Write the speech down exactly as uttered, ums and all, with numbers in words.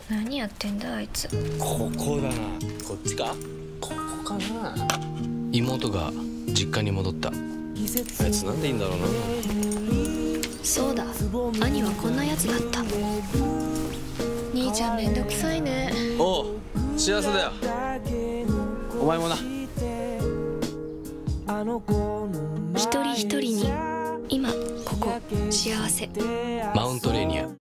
何やってんだあいつ。 ここだな。こっちか。ここかな。 妹が実家に戻った。あいつなんでいいんだろうな。 そうだ、兄はこんなやつだった。兄ちゃんめんどくさいね。 おう、幸せだよ。お前もな。 一人一人に今ここ幸せ。 マウントレーニア。